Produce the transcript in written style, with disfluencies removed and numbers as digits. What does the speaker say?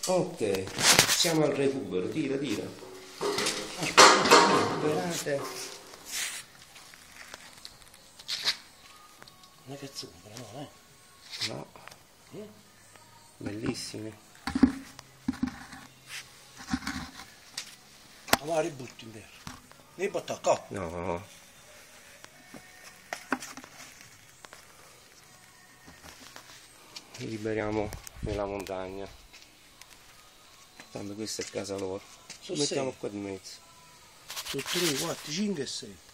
Ok, siamo al recupero, tira. Recuperate. Una cazzone però no, No. Bellissimi. Ma ributti in terra. Ne botta qua. No. Li liberiamo nella montagna. Tanto questa è casa loro. Lo mettiamo qua in mezzo. Su 3, 4, 5 e 6.